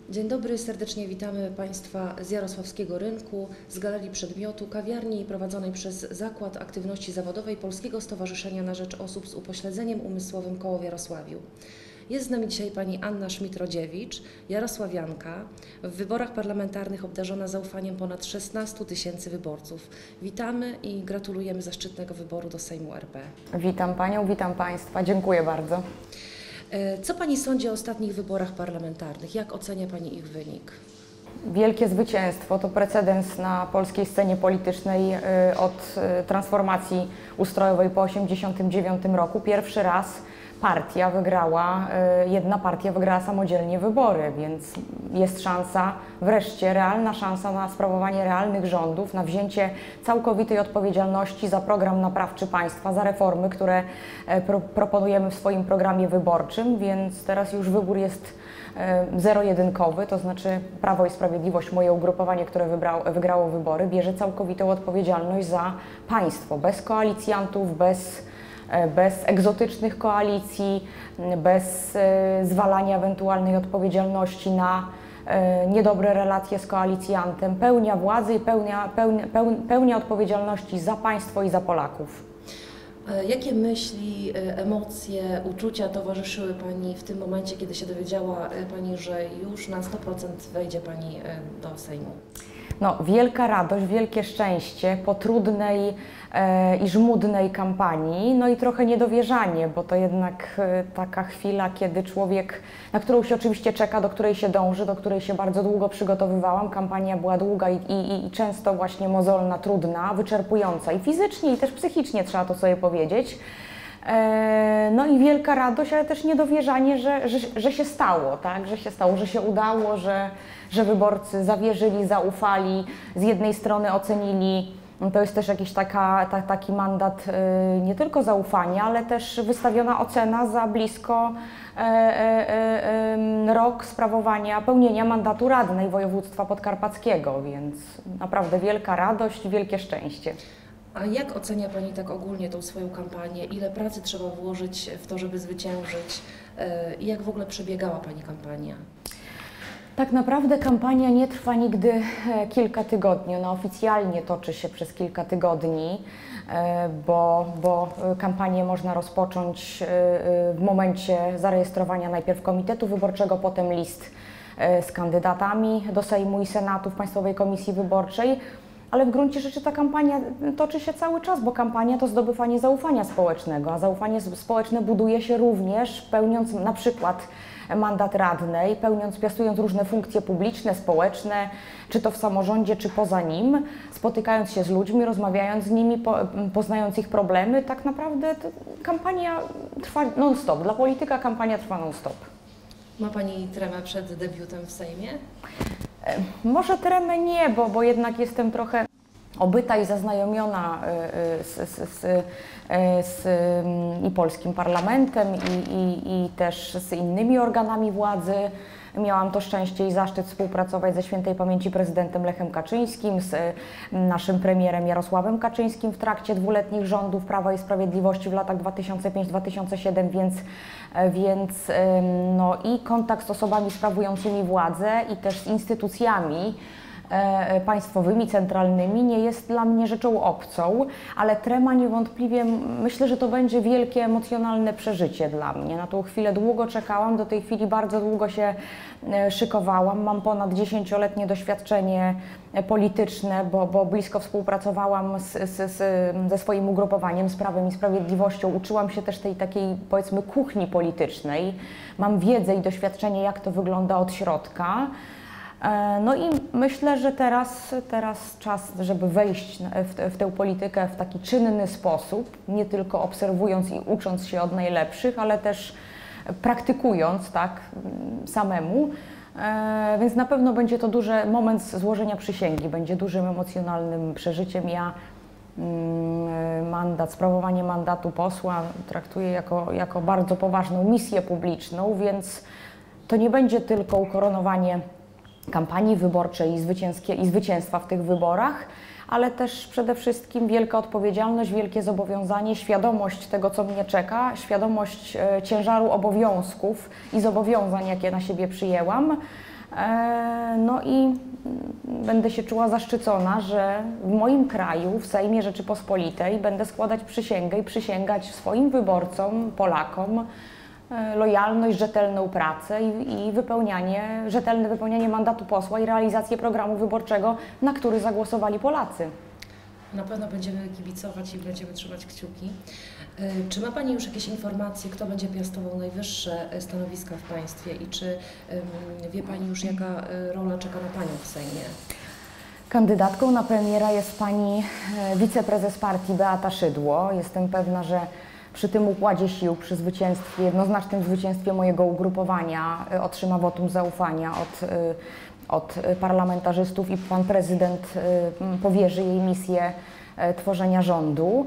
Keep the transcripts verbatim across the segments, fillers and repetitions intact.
Dzień dobry, serdecznie witamy Państwa z Jarosławskiego Rynku, z Galerii Przedmiotu, kawiarni prowadzonej przez Zakład Aktywności Zawodowej Polskiego Stowarzyszenia na Rzecz Osób z Upośledzeniem Umysłowym Koło w Jarosławiu. Jest z nami dzisiaj pani Anna Szmit-Rodziewicz, jarosławianka, w wyborach parlamentarnych obdarzona zaufaniem ponad szesnastu tysięcy wyborców. Witamy i gratulujemy zaszczytnego wyboru do Sejmu R P. Witam Panią, witam Państwa, dziękuję bardzo. Co Pani sądzi o ostatnich wyborach parlamentarnych? Jak ocenia Pani ich wynik? Wielkie zwycięstwo, to precedens na polskiej scenie politycznej od transformacji ustrojowej po tysiąc dziewięćset osiemdziesiątym dziewiątym roku. Pierwszy raz partia wygrała, jedna partia wygrała samodzielnie wybory, więc jest szansa, wreszcie realna szansa na sprawowanie realnych rządów, na wzięcie całkowitej odpowiedzialności za program naprawczy państwa, za reformy, które pro, proponujemy w swoim programie wyborczym, więc teraz już wybór jest zero-jedynkowy, to znaczy Prawo i Sprawiedliwość, moje ugrupowanie, które wybrało, wygrało wybory, bierze całkowitą odpowiedzialność za państwo, bez koalicjantów, bez bez egzotycznych koalicji, bez zwalania ewentualnej odpowiedzialności na niedobre relacje z koalicjantem, pełnia władzy i pełnia, pełnia, pełnia odpowiedzialności za państwo i za Polaków. Jakie myśli, emocje, uczucia towarzyszyły Pani w tym momencie, kiedy się dowiedziała Pani, że już na sto procent wejdzie Pani do Sejmu? No, wielka radość, wielkie szczęście po trudnej e, i żmudnej kampanii, no i trochę niedowierzanie, bo to jednak e, taka chwila, kiedy człowiek, na którą się oczywiście czeka, do której się dąży, do której się bardzo długo przygotowywałam. Kampania była długa i, i, i często właśnie mozolna, trudna, wyczerpująca i fizycznie, i też psychicznie, trzeba to sobie powiedzieć. E, no i wielka radość, ale też niedowierzanie, że, że, że się stało, tak? Że się stało, że się udało, że że wyborcy zawierzyli, zaufali, z jednej strony ocenili, to jest też jakiś taka, ta, taki mandat y, nie tylko zaufania, ale też wystawiona ocena za blisko y, y, y, rok sprawowania, pełnienia mandatu radnej województwa podkarpackiego, więc naprawdę wielka radość, wielkie szczęście. A jak ocenia Pani tak ogólnie tą swoją kampanię? Ile pracy trzeba włożyć w to, żeby zwyciężyć? I jak w ogóle przebiegała Pani kampania? Tak naprawdę kampania nie trwa nigdy kilka tygodni, ona oficjalnie toczy się przez kilka tygodni, bo, bo kampanię można rozpocząć w momencie zarejestrowania najpierw komitetu wyborczego, potem list z kandydatami do Sejmu i Senatu w Państwowej Komisji Wyborczej. Ale w gruncie rzeczy ta kampania toczy się cały czas, bo kampania to zdobywanie zaufania społecznego, a zaufanie społeczne buduje się również pełniąc na przykład mandat radnej, pełniąc, piastując różne funkcje publiczne, społeczne, czy to w samorządzie, czy poza nim, spotykając się z ludźmi, rozmawiając z nimi, po, poznając ich problemy. Tak naprawdę kampania trwa non-stop. Dla polityka kampania trwa non-stop. Ma Pani tremę przed debiutem w Sejmie? Może tremę nie, bo, bo jednak jestem trochę obyta i zaznajomiona z, z, z, z i polskim parlamentem i, i, i też z innymi organami władzy. Miałam to szczęście i zaszczyt współpracować ze świętej pamięci prezydentem Lechem Kaczyńskim, z naszym premierem Jarosławem Kaczyńskim w trakcie dwuletnich rządów Prawa i Sprawiedliwości w latach dwa tysiące piąty do dwa tysiące siódmego, więc, więc no, i kontakt z osobami sprawującymi władzę i też z instytucjami państwowymi, centralnymi nie jest dla mnie rzeczą obcą, ale trema niewątpliwie, myślę, że to będzie wielkie emocjonalne przeżycie dla mnie. Na tą chwilę długo czekałam, do tej chwili bardzo długo się szykowałam. Mam ponad dziesięcioletnie doświadczenie polityczne, bo, bo blisko współpracowałam z, z, z, ze swoim ugrupowaniem, z Prawem i Sprawiedliwością. Uczyłam się też tej takiej, powiedzmy, kuchni politycznej. Mam wiedzę i doświadczenie, jak to wygląda od środka. No i myślę, że teraz, teraz czas, żeby wejść w, w tę politykę w taki czynny sposób, nie tylko obserwując i ucząc się od najlepszych, ale też praktykując, tak, samemu. Więc na pewno będzie to duży moment złożenia przysięgi, będzie dużym emocjonalnym przeżyciem. Ja mandat, sprawowanie mandatu posła traktuję jako, jako bardzo poważną misję publiczną, więc to nie będzie tylko ukoronowanie kampanii wyborczej i, zwycięskie, i zwycięstwa w tych wyborach, ale też przede wszystkim wielka odpowiedzialność, wielkie zobowiązanie, świadomość tego, co mnie czeka, świadomość e, ciężaru obowiązków i zobowiązań, jakie na siebie przyjęłam. No i będę się czuła zaszczycona, że w moim kraju, w Sejmie Rzeczypospolitej będę składać przysięgę i przysięgać swoim wyborcom, Polakom, lojalność, rzetelną pracę i, i wypełnianie, rzetelne wypełnianie mandatu posła i realizację programu wyborczego, na który zagłosowali Polacy. Na pewno będziemy kibicować i będziemy trzymać kciuki. Czy ma Pani już jakieś informacje, kto będzie piastował najwyższe stanowiska w państwie i czy wie Pani już, jaka rola czeka na Panią w Sejmie? Kandydatką na premiera jest Pani wiceprezes partii Beata Szydło. Jestem pewna, że przy tym układzie sił, przy zwycięstwie, jednoznacznym zwycięstwie mojego ugrupowania otrzyma wotum zaufania od, od parlamentarzystów i Pan Prezydent powierzy jej misję tworzenia rządu.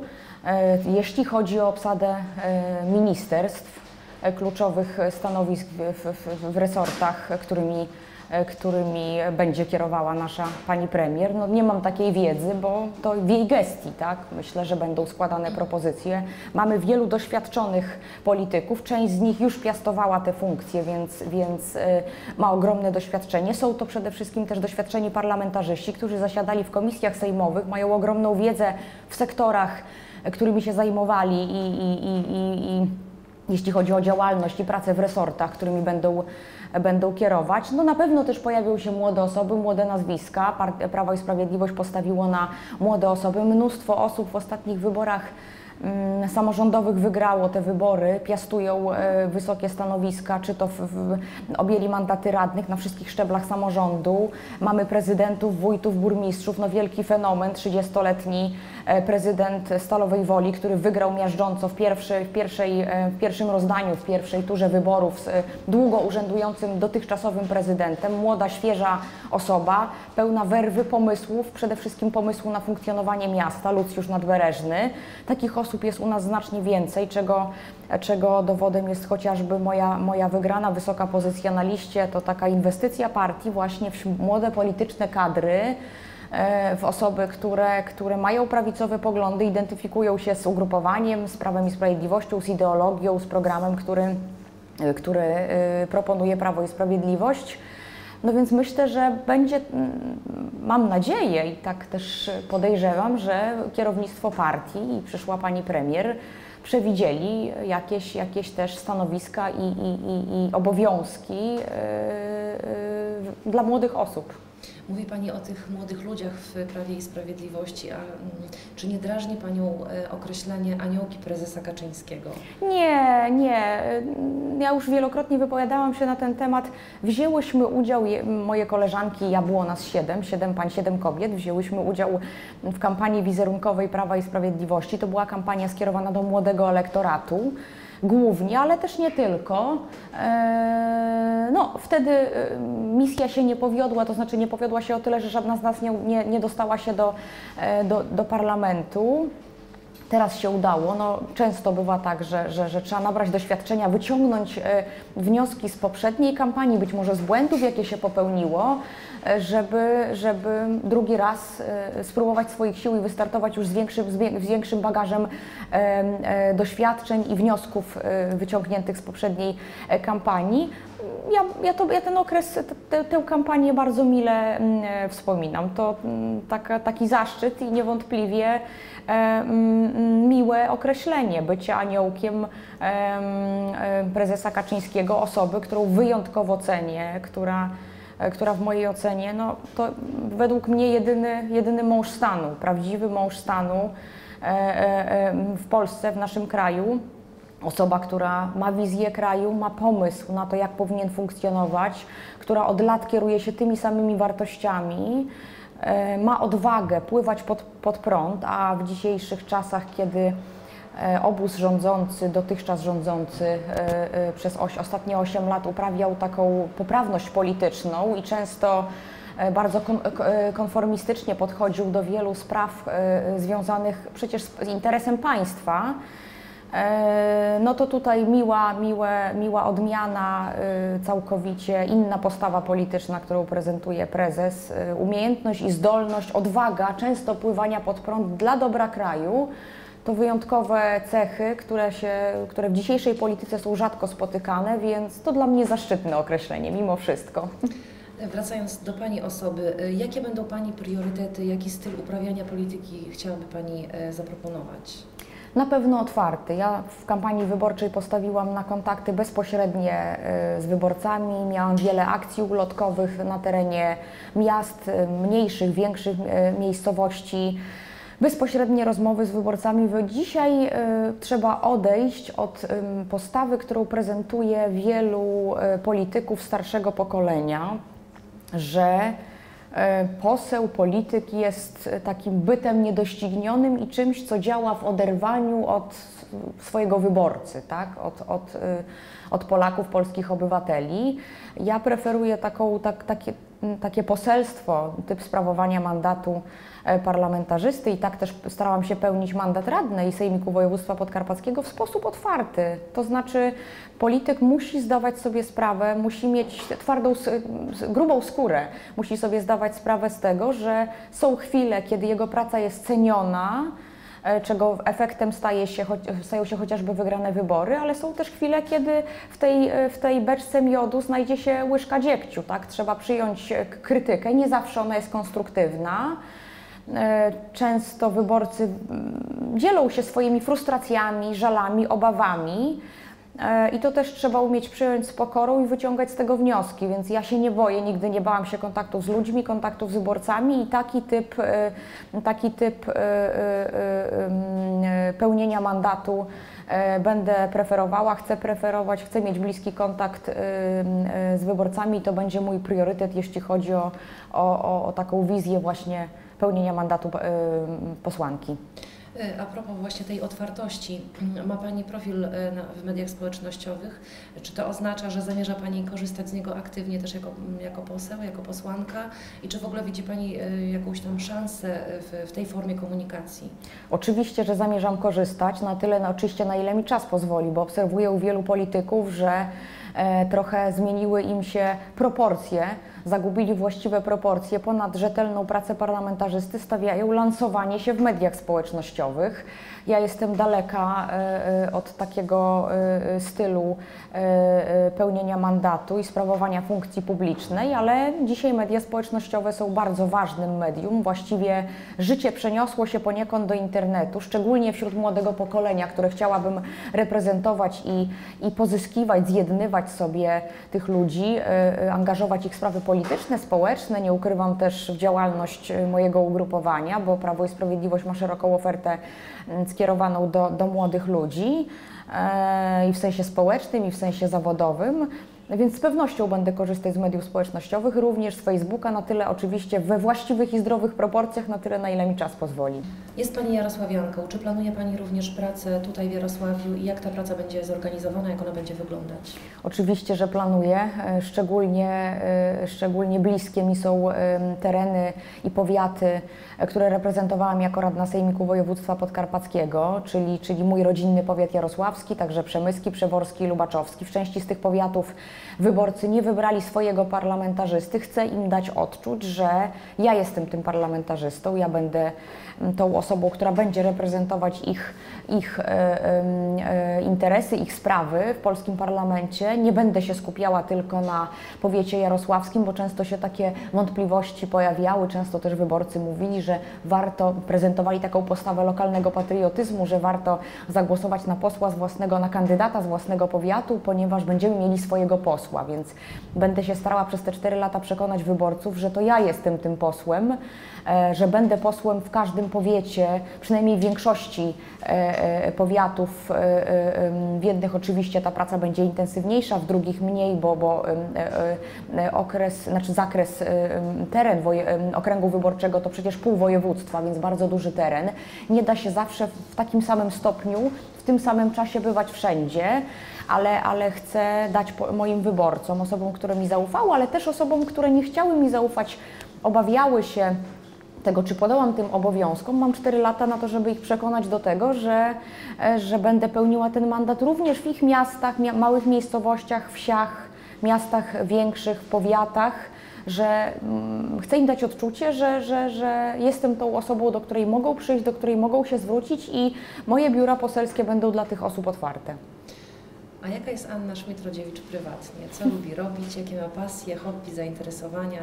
Jeśli chodzi o obsadę ministerstw, kluczowych stanowisk w, w, w resortach, którymi, którymi będzie kierowała nasza Pani Premier, no nie mam takiej wiedzy, bo to w jej gestii, tak? Myślę, że będą składane propozycje. Mamy wielu doświadczonych polityków, część z nich już piastowała te funkcje, więc, więc ma ogromne doświadczenie. Są to przede wszystkim też doświadczeni parlamentarzyści, którzy zasiadali w komisjach sejmowych, mają ogromną wiedzę w sektorach, którymi się zajmowali i, i, i, i, i jeśli chodzi o działalność i pracę w resortach, którymi będą, będą kierować. No na pewno też pojawią się młode osoby, młode nazwiska. Prawo i Sprawiedliwość postawiło na młode osoby. Mnóstwo osób w ostatnich wyborach mm, samorządowych wygrało te wybory, piastują e, wysokie stanowiska, czy to w, w, objęli mandaty radnych na wszystkich szczeblach samorządu. Mamy prezydentów, wójtów, burmistrzów, no wielki fenomen, trzydziestoletni prezydent Stalowej Woli, który wygrał miażdżąco w, pierwszy, w, pierwszej, w pierwszym rozdaniu, w pierwszej turze wyborów z długo urzędującym dotychczasowym prezydentem. Młoda, świeża osoba, pełna werwy, pomysłów, przede wszystkim pomysłu na funkcjonowanie miasta, Lucjusz Nadbereżny. Takich osób jest u nas znacznie więcej, czego, czego dowodem jest chociażby moja, moja wygrana, wysoka pozycja na liście. To taka inwestycja partii właśnie w młode polityczne kadry, w osoby, które, które mają prawicowe poglądy, identyfikują się z ugrupowaniem, z Prawem i Sprawiedliwością, z ideologią, z programem, który, który proponuje Prawo i Sprawiedliwość. No więc myślę, że będzie, mam nadzieję i tak też podejrzewam, że kierownictwo partii i przyszła Pani Premier przewidzieli jakieś, jakieś też stanowiska i, i, i, i obowiązki yy, yy, dla młodych osób. Mówi Pani o tych młodych ludziach w Prawie i Sprawiedliwości, a czy nie drażni Panią określenie aniołki prezesa Kaczyńskiego? Nie, nie. Ja już wielokrotnie wypowiadałam się na ten temat. Wzięłyśmy udział, moje koleżanki, ja było nas siedem, siedem pań, siedem kobiet, wzięłyśmy udział w kampanii wizerunkowej Prawa i Sprawiedliwości. To była kampania skierowana do młodego elektoratu. Głównie, ale też nie tylko. No, wtedy misja się nie powiodła, to znaczy nie powiodła się o tyle, że żadna z nas nie, nie, nie dostała się do, do, do parlamentu. Teraz się udało. No, często bywa tak, że, że, że trzeba nabrać doświadczenia, wyciągnąć wnioski z poprzedniej kampanii, być może z błędów, jakie się popełniło, żeby, żeby drugi raz spróbować swoich sił i wystartować już z większym, z większym bagażem doświadczeń i wniosków wyciągniętych z poprzedniej kampanii. Ja, ja, to, ja ten okres, te, tę kampanię bardzo mile wspominam. To taka, taki zaszczyt i niewątpliwie e, miłe określenie bycia aniołkiem e, prezesa Kaczyńskiego, osoby, którą wyjątkowo cenię, która, która w mojej ocenie, no, to według mnie jedyny, jedyny mąż stanu, prawdziwy mąż stanu e, e, w Polsce, w naszym kraju. Osoba, która ma wizję kraju, ma pomysł na to, jak powinien funkcjonować, która od lat kieruje się tymi samymi wartościami, ma odwagę pływać pod, pod prąd, a w dzisiejszych czasach, kiedy obóz rządzący, dotychczas rządzący przez ostatnie osiem lat uprawiał taką poprawność polityczną i często bardzo konformistycznie podchodził do wielu spraw związanych przecież z interesem państwa, no to tutaj miła, miłe, miła odmiana, całkowicie inna postawa polityczna, którą prezentuje prezes, umiejętność i zdolność, odwaga, często pływania pod prąd dla dobra kraju. To wyjątkowe cechy, które, się, które w dzisiejszej polityce są rzadko spotykane, więc to dla mnie zaszczytne określenie, mimo wszystko. Wracając do Pani osoby, jakie będą Pani priorytety, jaki styl uprawiania polityki chciałaby Pani zaproponować? Na pewno otwarty. Ja w kampanii wyborczej postawiłam na kontakty bezpośrednie z wyborcami. Miałam wiele akcji ulotkowych na terenie miast, mniejszych, większych miejscowości. Bezpośrednie rozmowy z wyborcami. Dzisiaj y, trzeba odejść od y, postawy, którą prezentuje wielu y, polityków starszego pokolenia, że y, poseł, polityk jest takim bytem niedoścignionym i czymś, co działa w oderwaniu od swojego wyborcy, tak? od, od, y, od Polaków, polskich obywateli. Ja preferuję taką, tak, takie, takie poselstwo, typ sprawowania mandatu parlamentarzysty i tak też starałam się pełnić mandat radnej Sejmiku Województwa Podkarpackiego w sposób otwarty. To znaczy polityk musi zdawać sobie sprawę, musi mieć twardą, grubą skórę, musi sobie zdawać sprawę z tego, że są chwile, kiedy jego praca jest ceniona, czego efektem staje się, stają się chociażby wygrane wybory, ale są też chwile, kiedy w tej, w tej beczce miodu znajdzie się łyżka dziegciu, tak? Trzeba przyjąć krytykę, nie zawsze ona jest konstruktywna. Często wyborcy dzielą się swoimi frustracjami, żalami, obawami i to też trzeba umieć przyjąć z pokorą i wyciągać z tego wnioski, więc ja się nie boję, nigdy nie bałam się kontaktów z ludźmi, kontaktów z wyborcami i taki typ, taki typ pełnienia mandatu będę preferowała, chcę preferować, chcę mieć bliski kontakt z wyborcami i to będzie mój priorytet, jeśli chodzi o, o, o taką wizję właśnie pełnienia mandatu posłanki. A propos właśnie tej otwartości, ma Pani profil w mediach społecznościowych. Czy to oznacza, że zamierza Pani korzystać z niego aktywnie też jako, jako poseł, jako posłanka? I czy w ogóle widzi Pani jakąś tam szansę w, w tej formie komunikacji? Oczywiście, że zamierzam korzystać, na tyle na, oczywiście na ile mi czas pozwoli, bo obserwuję u wielu polityków, że e, trochę zmieniły im się proporcje, zagubili właściwe proporcje, ponad rzetelną pracę parlamentarzysty stawiają lansowanie się w mediach społecznościowych. Ja jestem daleka y, od takiego y, stylu y, pełnienia mandatu i sprawowania funkcji publicznej, ale dzisiaj media społecznościowe są bardzo ważnym medium. Właściwie życie przeniosło się poniekąd do internetu, szczególnie wśród młodego pokolenia, które chciałabym reprezentować i, i pozyskiwać, zjednywać sobie tych ludzi, y, angażować ich w sprawy polityczne, społeczne. Nie ukrywam też w działalność mojego ugrupowania, bo Prawo i Sprawiedliwość ma szeroką ofertę skierowaną do, do młodych ludzi e, i w sensie społecznym, i w sensie zawodowym. Więc z pewnością będę korzystać z mediów społecznościowych, również z Facebooka, na tyle oczywiście we właściwych i zdrowych proporcjach, na tyle, na ile mi czas pozwoli. Jest Pani jarosławianką. Czy planuje Pani również pracę tutaj w Jarosławiu i jak ta praca będzie zorganizowana, jak ona będzie wyglądać? Oczywiście, że planuję. Szczególnie, szczególnie bliskie mi są tereny i powiaty, które reprezentowałam jako radna Sejmiku Województwa Podkarpackiego, czyli, czyli mój rodzinny powiat jarosławski, także przemyski, przeworski i lubaczowski. W części z tych powiatów wyborcy nie wybrali swojego parlamentarzysty. Chcę im dać odczuć, że ja jestem tym parlamentarzystą, ja będę tą osobą, która będzie reprezentować ich, ich e, e, interesy, ich sprawy w polskim parlamencie. Nie będę się skupiała tylko na powiecie jarosławskim, bo często się takie wątpliwości pojawiały, często też wyborcy mówili, że warto, prezentowali taką postawę lokalnego patriotyzmu, że warto zagłosować na posła z własnego, na kandydata z własnego powiatu, ponieważ będziemy mieli swojego posła, więc będę się starała przez te cztery lata przekonać wyborców, że to ja jestem tym posłem, że będę posłem w każdym powiecie, przynajmniej w większości powiatów. W jednych oczywiście ta praca będzie intensywniejsza, w drugich mniej, bo, bo okres, znaczy zakres, teren okręgu wyborczego to przecież pół województwa, więc bardzo duży teren. Nie da się zawsze w takim samym stopniu, w tym samym czasie bywać wszędzie, ale, ale chcę dać moim wyborcom, osobom, które mi zaufały, ale też osobom, które nie chciały mi zaufać, obawiały się tego, czy podołam tym obowiązkom. Mam cztery lata na to, żeby ich przekonać do tego, że, że będę pełniła ten mandat również w ich miastach, mia małych miejscowościach, wsiach, miastach większych, powiatach, że mm, chcę im dać odczucie, że, że, że jestem tą osobą, do której mogą przyjść, do której mogą się zwrócić i moje biura poselskie będą dla tych osób otwarte. A jaka jest Anna Szmit-Rodziewicz prywatnie? Co lubi robić? Jakie ma pasje, hobby, zainteresowania?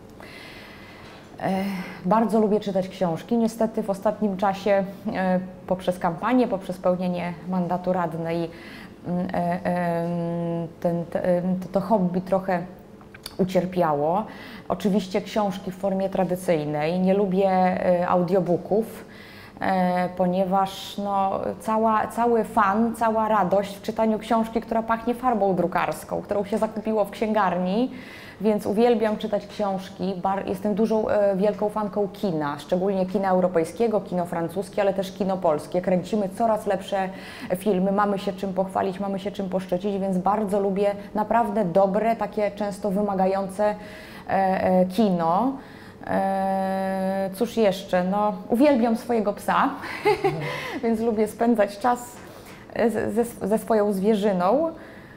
E, bardzo lubię czytać książki. Niestety w ostatnim czasie e, poprzez kampanię, poprzez pełnienie mandatu radnej e, e, ten, te, to hobby trochę ucierpiało. Oczywiście książki w formie tradycyjnej. Nie lubię e, audiobooków, e, ponieważ no, cała, cały fan, cała radość w czytaniu książki, która pachnie farbą drukarską, którą się zakupiło w księgarni, więc uwielbiam czytać książki. Bar jestem dużą, e, wielką fanką kina, szczególnie kina europejskiego, kino francuskie, ale też kino polskie. Kręcimy coraz lepsze filmy, mamy się czym pochwalić, mamy się czym poszczycić, więc bardzo lubię naprawdę dobre, takie często wymagające e, e, kino. E, cóż jeszcze? No, uwielbiam swojego psa, więc lubię spędzać czas ze, ze swoją zwierzyną.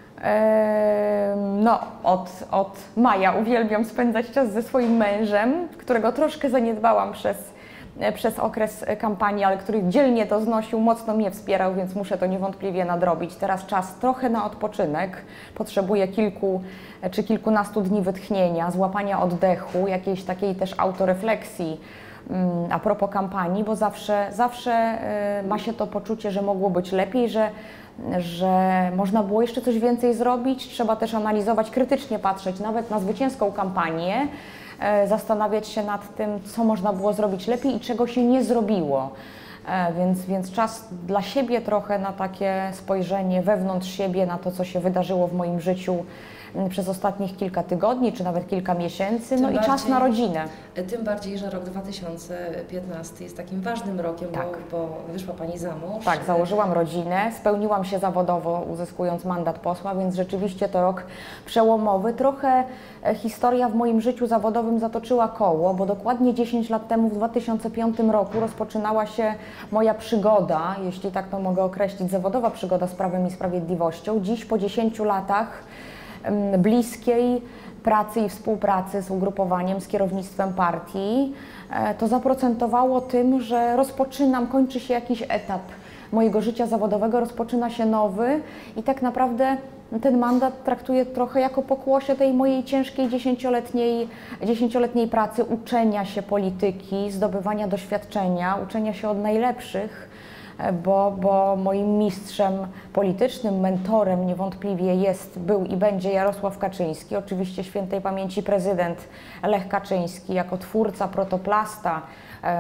No, od, od maja uwielbiam spędzać czas ze swoim mężem, którego troszkę zaniedbałam przez, przez okres kampanii, ale który dzielnie to znosił, mocno mnie wspierał, więc muszę to niewątpliwie nadrobić. Teraz czas trochę na odpoczynek, potrzebuję kilku czy kilkunastu dni wytchnienia, złapania oddechu, jakiejś takiej też autorefleksji a propos kampanii, bo zawsze, zawsze ma się to poczucie, że mogło być lepiej, że że można było jeszcze coś więcej zrobić. Trzeba też analizować, krytycznie patrzeć nawet na zwycięską kampanię, e, zastanawiać się nad tym, co można było zrobić lepiej i czego się nie zrobiło. E, więc, więc czas dla siebie trochę na takie spojrzenie wewnątrz siebie, na to, co się wydarzyło w moim życiu przez ostatnich kilka tygodni, czy nawet kilka miesięcy, Tym no i bardziej, czas na rodzinę. Tym bardziej, że rok dwa tysiące piętnasty jest takim ważnym rokiem, Tak. bo, bo wyszła Pani za mąż. Tak, założyłam rodzinę, spełniłam się zawodowo, uzyskując mandat posła, więc rzeczywiście to rok przełomowy. Trochę historia w moim życiu zawodowym zatoczyła koło, bo dokładnie dziesięć lat temu, w dwa tysiące piątym roku, rozpoczynała się moja przygoda, jeśli tak to mogę określić, zawodowa przygoda z Prawem i Sprawiedliwością. Dziś, po dziesięciu latach bliskiej pracy i współpracy z ugrupowaniem, z kierownictwem partii, to zaprocentowało tym, że rozpoczynam, kończy się jakiś etap mojego życia zawodowego, rozpoczyna się nowy i tak naprawdę ten mandat traktuję trochę jako pokłosie tej mojej ciężkiej dziesięcioletniej, dziesięcioletniej pracy, uczenia się polityki, zdobywania doświadczenia, uczenia się od najlepszych, Bo, bo moim mistrzem politycznym, mentorem niewątpliwie jest, był i będzie Jarosław Kaczyński, oczywiście świętej pamięci prezydent Lech Kaczyński, jako twórca, protoplasta um,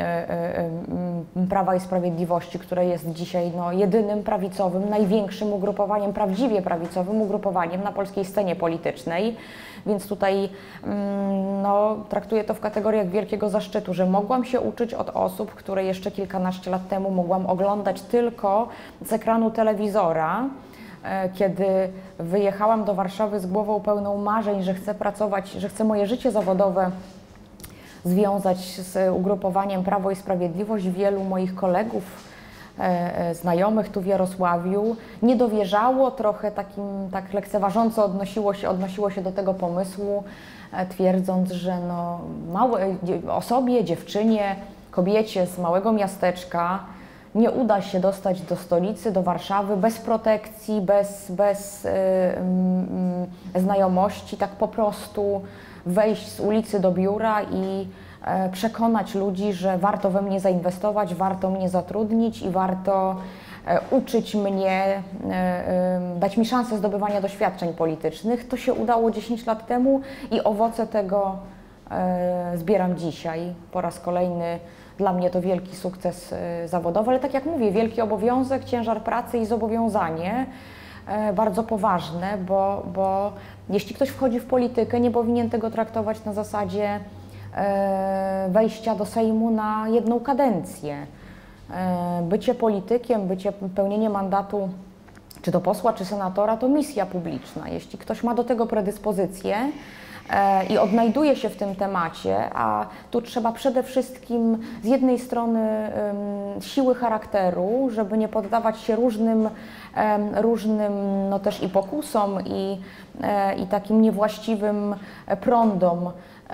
um, um, Prawa i Sprawiedliwości, które jest dzisiaj no, jedynym prawicowym, największym ugrupowaniem, prawdziwie prawicowym ugrupowaniem na polskiej scenie politycznej. Więc tutaj no, traktuję to w kategoriach wielkiego zaszczytu, że mogłam się uczyć od osób, które jeszcze kilkanaście lat temu mogłam oglądać tylko z ekranu telewizora, kiedy wyjechałam do Warszawy z głową pełną marzeń, że chcę pracować, że chcę moje życie zawodowe związać z ugrupowaniem Prawo i Sprawiedliwość. Wielu moich kolegów, znajomych tu w Jarosławiu nie dowierzało, trochę takim, tak lekceważąco odnosiło się, odnosiło się do tego pomysłu, twierdząc, że no, małe, osobie, dziewczynie, kobiecie z małego miasteczka nie uda się dostać do stolicy, do Warszawy bez protekcji, bez, bez yy, yy, znajomości, tak po prostu wejść z ulicy do biura i przekonać ludzi, że warto we mnie zainwestować, warto mnie zatrudnić i warto uczyć mnie, dać mi szansę zdobywania doświadczeń politycznych. To się udało dziesięć lat temu i owoce tego zbieram dzisiaj. Po raz kolejny dla mnie to wielki sukces zawodowy, ale tak jak mówię, wielki obowiązek, ciężar pracy i zobowiązanie bardzo poważne, bo, bo jeśli ktoś wchodzi w politykę, nie powinien tego traktować na zasadzie wejścia do Sejmu na jedną kadencję. Bycie politykiem, bycie, pełnienie mandatu czy to posła, czy senatora to misja publiczna. Jeśli ktoś ma do tego predyspozycję i odnajduje się w tym temacie, a tu trzeba przede wszystkim z jednej strony siły charakteru, żeby nie poddawać się różnym, różnym no też i pokusom i, i takim niewłaściwym prądom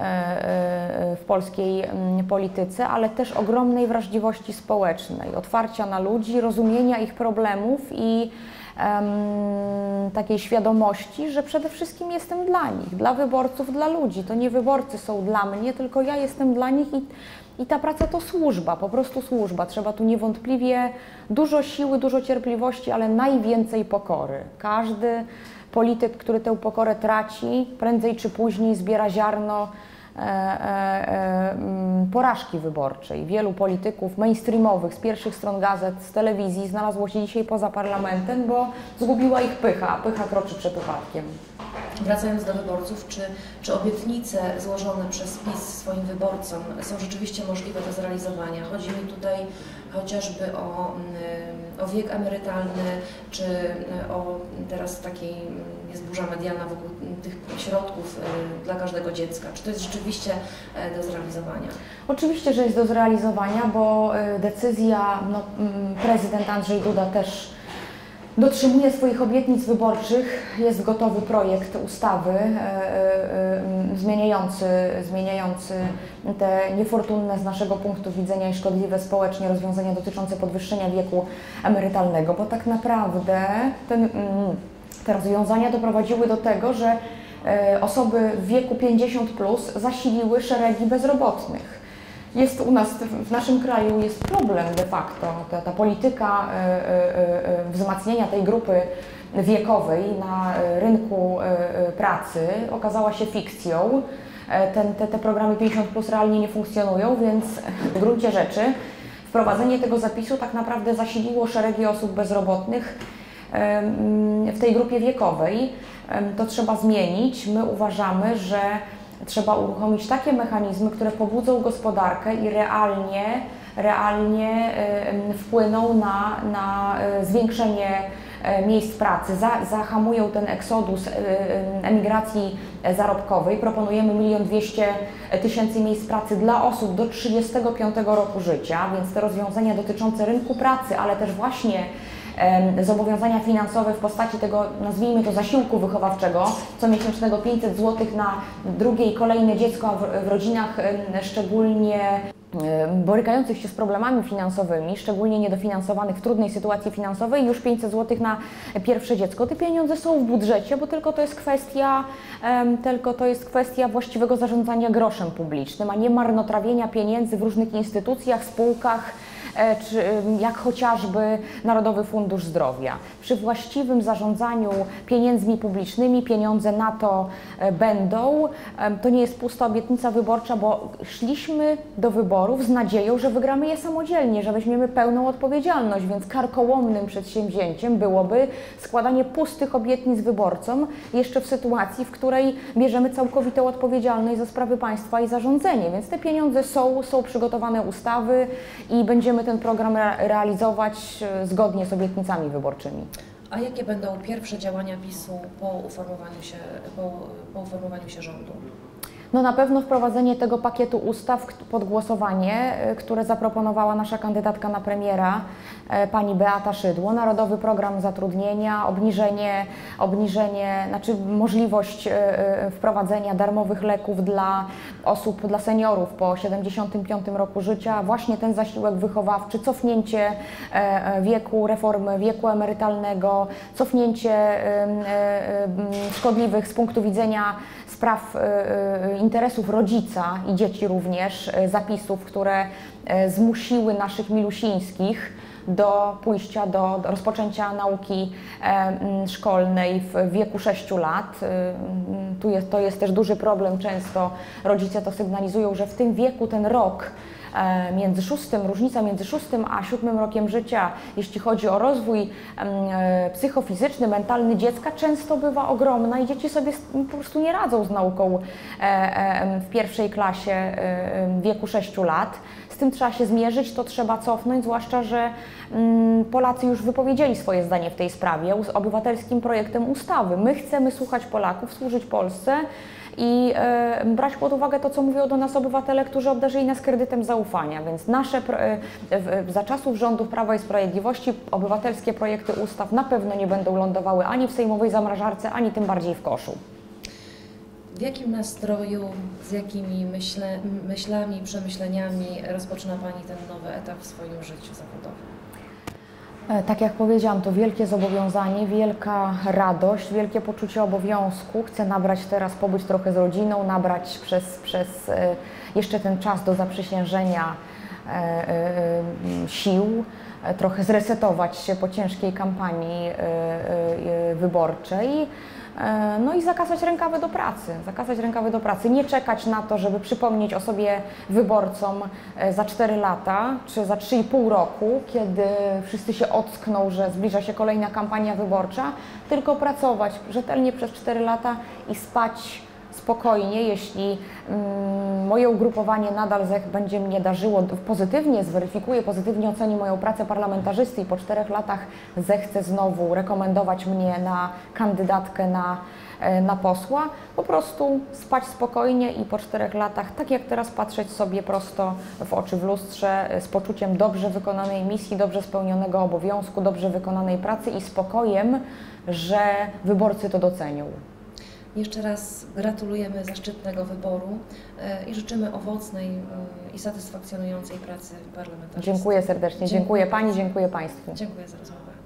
w polskiej polityce, ale też ogromnej wrażliwości społecznej, otwarcia na ludzi, rozumienia ich problemów i um, takiej świadomości, że przede wszystkim jestem dla nich, dla wyborców, dla ludzi. To nie wyborcy są dla mnie, tylko ja jestem dla nich i, i ta praca to służba, po prostu służba. Trzeba tu niewątpliwie dużo siły, dużo cierpliwości, ale najwięcej pokory. Każdy polityk, który tę pokorę traci, prędzej czy później zbiera ziarno E, e, e, porażki wyborczej. Wielu polityków mainstreamowych z pierwszych stron gazet, z telewizji znalazło się dzisiaj poza parlamentem, bo zgubiła ich pycha, a pycha kroczy przed upadkiem. Wracając do wyborców, czy, czy obietnice złożone przez PiS swoim wyborcom są rzeczywiście możliwe do zrealizowania? Chodzi mi tutaj chociażby o, o wiek emerytalny, czy o teraz takiej jest burza medialna wokół tych środków dla każdego dziecka. Czy to jest rzeczywiście do zrealizowania? Oczywiście, że jest do zrealizowania, bo decyzja, no, prezydent Andrzej Duda też dotrzymuje swoich obietnic wyborczych. Jest gotowy projekt ustawy e, e, zmieniający, zmieniający te niefortunne z naszego punktu widzenia i szkodliwe społecznie rozwiązania dotyczące podwyższenia wieku emerytalnego, bo tak naprawdę ten, te rozwiązania doprowadziły do tego, że e, osoby w wieku pięćdziesiąt plus zasiliły szeregi bezrobotnych. Jest u nas, w naszym kraju jest problem de facto. Ta, ta polityka y, y, y, wzmacniania tej grupy wiekowej na rynku y, pracy okazała się fikcją. Ten, te, te programy pięćdziesiąt plus realnie nie funkcjonują, więc w gruncie rzeczy wprowadzenie tego zapisu tak naprawdę zasiliło szeregi osób bezrobotnych y, w tej grupie wiekowej. Y, to trzeba zmienić. My uważamy, że trzeba uruchomić takie mechanizmy, które pobudzą gospodarkę i realnie, realnie y, wpłyną na, na y, zwiększenie y, miejsc pracy, za, zahamują ten eksodus y, y, emigracji zarobkowej. Proponujemy milion dwieście tysięcy miejsc pracy dla osób do trzydziestego piątego roku życia, więc te rozwiązania dotyczące rynku pracy, ale też właśnie zobowiązania finansowe w postaci tego, nazwijmy to, zasiłku wychowawczego, comiesięcznego pięćset złotych na drugie i kolejne dziecko w, w rodzinach szczególnie borykających się z problemami finansowymi, szczególnie niedofinansowanych w trudnej sytuacji finansowej, już pięćset złotych na pierwsze dziecko. Te pieniądze są w budżecie, bo tylko to jest kwestia, um, tylko to jest kwestia właściwego zarządzania groszem publicznym, a nie marnotrawienia pieniędzy w różnych instytucjach, spółkach, czy jak chociażby Narodowy Fundusz Zdrowia. Przy właściwym zarządzaniu pieniędzmi publicznymi pieniądze na to będą. To nie jest pusta obietnica wyborcza, bo szliśmy do wyborów z nadzieją, że wygramy je samodzielnie, że weźmiemy pełną odpowiedzialność, więc karkołomnym przedsięwzięciem byłoby składanie pustych obietnic wyborcom jeszcze w sytuacji, w której bierzemy całkowitą odpowiedzialność za sprawy państwa i zarządzenie. Więc te pieniądze są, są przygotowane ustawy i będziemy ten program realizować zgodnie z obietnicami wyborczymi. A jakie będą pierwsze działania PiSu po uformowaniu się, po, po uformowaniu się rządu? No na pewno wprowadzenie tego pakietu ustaw pod głosowanie, które zaproponowała nasza kandydatka na premiera, pani Beata Szydło. Narodowy program zatrudnienia, obniżenie, obniżenie, znaczy możliwość wprowadzenia darmowych leków dla osób, dla seniorów po siedemdziesiątym piątym roku życia, właśnie ten zasiłek wychowawczy, cofnięcie wieku, reformy wieku emerytalnego, cofnięcie szkodliwych z punktu widzenia spraw interesów rodzica i dzieci również, zapisów, które zmusiły naszych milusińskich do pójścia, do, do rozpoczęcia nauki e, szkolnej w wieku sześciu lat. E, tu jest, to jest też duży problem, często rodzice to sygnalizują, że w tym wieku ten rok e, między szóstym, różnica między szóstym a siódmym rokiem życia, jeśli chodzi o rozwój e, psychofizyczny, mentalny dziecka, często bywa ogromna i dzieci sobie po prostu nie radzą z nauką e, e, w pierwszej klasie e, w wieku sześciu lat. Z tym trzeba się zmierzyć, to trzeba cofnąć, zwłaszcza, że mm, Polacy już wypowiedzieli swoje zdanie w tej sprawie z obywatelskim projektem ustawy. My chcemy słuchać Polaków, służyć Polsce i e, brać pod uwagę to, co mówią do nas obywatele, którzy obdarzyli nas kredytem zaufania. Więc nasze, e, w, za czasów rządów Prawa i Sprawiedliwości obywatelskie projekty ustaw na pewno nie będą lądowały ani w sejmowej zamrażarce, ani tym bardziej w koszu. W jakim nastroju, z jakimi myśle, myślami, przemyśleniami rozpoczyna Pani ten nowy etap w swoim życiu zawodowym? E, Tak jak powiedziałam, to wielkie zobowiązanie, wielka radość, wielkie poczucie obowiązku. Chcę nabrać teraz, pobyć trochę z rodziną, nabrać przez, przez e, jeszcze ten czas do zaprzysiężenia e, e, sił, e, trochę zresetować się po ciężkiej kampanii e, e, wyborczej. E, No i zakasać rękawy do pracy, zakasać rękawy do pracy, nie czekać na to, żeby przypomnieć o sobie wyborcom e, za cztery lata czy za trzy i pół roku, kiedy wszyscy się ockną, że zbliża się kolejna kampania wyborcza, tylko pracować rzetelnie przez cztery lata i spać spokojnie, jeśli mm, moje ugrupowanie nadal zech będzie mnie darzyło pozytywnie, zweryfikuje, pozytywnie oceni moją pracę parlamentarzysty i po czterech latach zechce znowu rekomendować mnie na kandydatkę na, e, na posła, po prostu spać spokojnie i po czterech latach, tak jak teraz, patrzeć sobie prosto w oczy w lustrze e, z poczuciem dobrze wykonanej misji, dobrze spełnionego obowiązku, dobrze wykonanej pracy i spokojem, że wyborcy to docenią. Jeszcze raz gratulujemy zaszczytnego wyboru e, i życzymy owocnej e, i satysfakcjonującej pracy parlamentarzysty. Dziękuję serdecznie, dziękuję Pani, dziękuję Państwu. Dziękuję za rozmowę.